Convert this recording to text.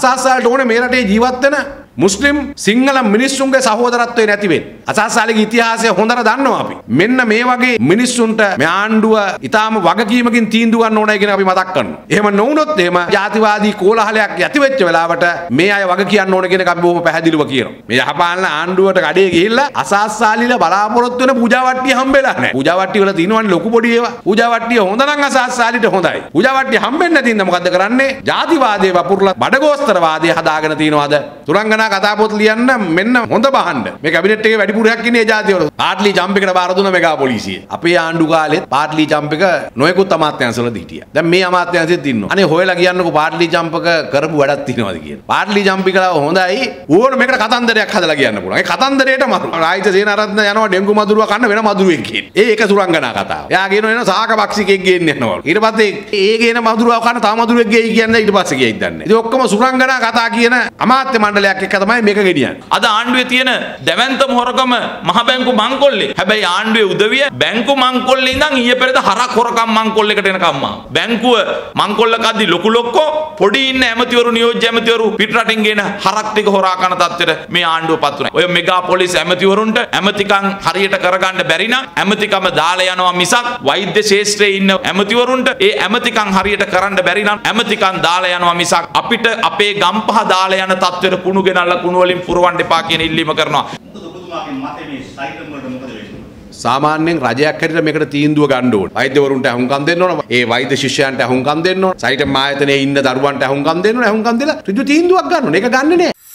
අසහාසාලට ඕනේ මේ රටේ ජීවත් වෙන මුස්ලිම් සිංහල මිනිස්සුන්ගේ සහෝදරත්වය නැති වෙන්නේ. අසහාසාලගේ ඉතිහාසය හොඳට දන්නවා අපි. මෙන්න මේ වගේ මිනිස්සුන්ට මේ ආණ්ඩුව ඊටාම වගකීමකින් තීන්දුව ගන්න ඕනයි කියන අපි මතක් කරනවා. එහෙම නොවුනොත් එහෙම ජාතිවාදී කෝලහලයක් ඇති වෙච්ච වෙලාවට මේ අය වග කියන්න ඕන කියන එක අපි බොහොම පැහැදිලිව කියනවා. මේ යහපාලන ආණ්ඩුවට කඩේ ගිහිල්ලා අසහාසාලීලා බලාපොරොත්තු වෙන පූජාවට්ටිය හම්බෙලා නැහැ. පූජාවට්ටිය වල තියෙනවනේ ලොකු පොඩි ඒවා. පූජාවට්ටිය හොඳ නම් අසහාසාලීට හොඳයි. පූජාවට්ටිය හම්බෙන්නේ නැති ඉඳ මොකද්ද කරන්නේ? ජාතිවාදයේ වපුරලා බඩගෝස්තරවාදයේ හදාගෙන තියනවාද? තුරංගනා කතා පොත් ලියන්න මෙන්න හොඳ බහන්න. මේ කැබිනට් එකේ වැඩිපුරයක් ඉන්නේ ජාතිවල. පාට්ලි ජම්ප් එකට බාර දුන්න මෙගා පොලිසිය. අපේ ආණ්ඩු කාලෙත් පාට්ලි ජම්ප් එක නොයෙකුත් අමාත්‍යාංශවල හිටියා. දැන් මේ අමාත්‍යාංශෙත් ඉන්නවා. අනේ හොයලා කියන්නකෝ පාට්ලි ජම්ප් එක කරපු වැඩක් තියෙනවද කියලා. පාට්ලි ජම්ප් එක හොඳයි. ඕන මේකට කතන්දරයක් හදලා කියන්න පුළුවන්. ඒ කතන්දරේට මරු. රාජිත සේනාරත්න යනවා ඩෙන්ගු මදුරුව කන්න වෙන මදුරුවෙක් කියන. ඒක සුරංගනා කතාව. එයා කියනවා එන සාක බක්සිකෙක් ගේන්න යනවා. ඊට පස්සේ ඒ ගේන මදුරුව කන්න තව මදුරුවෙක් ගෙයි කියන්නේ ඊට පස්සේ ගෙයිද දන්නේ. ඉතින් ඔක්කොම සුරංගනා කතා කියන අමාත්‍ය මණ්ඩලයක් එක්ක තමයි මේක ගෙනියන්නේ. අද ආණ්ඩුවේ තියෙන දැවැන්තම හොරකම මහ බැංකු මංකොල්ලේ. හැබැයි ආණ්ඩුවේ උදවිය බැංකු මංකොල්ලේ ඉඳන් ඊයේ පෙරේද හරක් හොරකම් මංකොල්ලේකට එනකම්ම. බැංකුව මංකොල්ල කද්දි ලොකු ලොක්කෝ පොඩි ඉන්න ඇමතිවරු නියෝජ්‍ය ඇමතිවරු පිට රටින් ගෙන හරක් ටික හොරා කන තත්ත්වෙට මේ ආණ්ඩුව පත් වුණා. ඔය මෙගා පොලිස් ඇමතිවරුන්ට ඇමතිකම් හරියට කරගන්න බැරි නම් ඇමතිකම දාලා යනවා මිසක් වෛද්‍ය ශාස්ත්‍රයේ ඉන්න ඇමතිවරුන්ට ඒ ඇමතිකම් හරියට කරන්න බැරි නම් ඇමතිකම් දාලා යනවා මිසක් අපිට අපේ ගම්පහ දාලා යන තත්ත්වෙට කුණු ගෙනල්ලා කුණු වලින් පුරවන්න එපා කියන ඉල්ලීම කරනවා. සාමාන්‍යයෙන් රජයක් හැටියට මේකට තීන්දුව ගන්න ඕනේ. වෛද්‍යවරුන්ට අහුම්කම් දෙන්න ඕන. ඒ වෛද්‍ය ශිෂ්‍යයන්ට අහුම්කම් දෙන්න ඕන. සයිටම් ආයතනයේ ඉන්න දරුවන්ට අහුම්කම් දෙන්න ඕන. අහුම්කම් දෙලා ඍජු තීන්දුවක් ගන්න ඕනේ. ඒක ගන්නෙ නෑ.